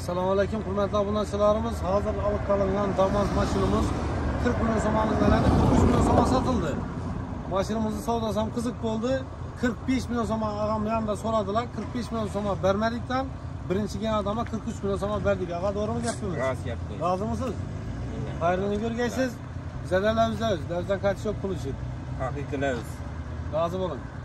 Assalomu alaykum hurmatli obunachilarimiz. Hozir olib qolingan Damas mashinamiz 40 million so'mlik verildi, 43 million so'm sotildi. Mashinamizning savdosi ham qiziq bo'ldi. 45 million so'm agam yanında so'radilar. 45 million so'm bermadikdan birinchi kelgan odamga 43 million so'm berdik. Ag'a to'g'rimi gapimiz? Rost gapingiz. Rozimisiz? Xayrını ko'rgaysiz. Bizlardan davzdan qatish yo'q pul uchun. Haqiqiy lavz. Rozi bo'ling.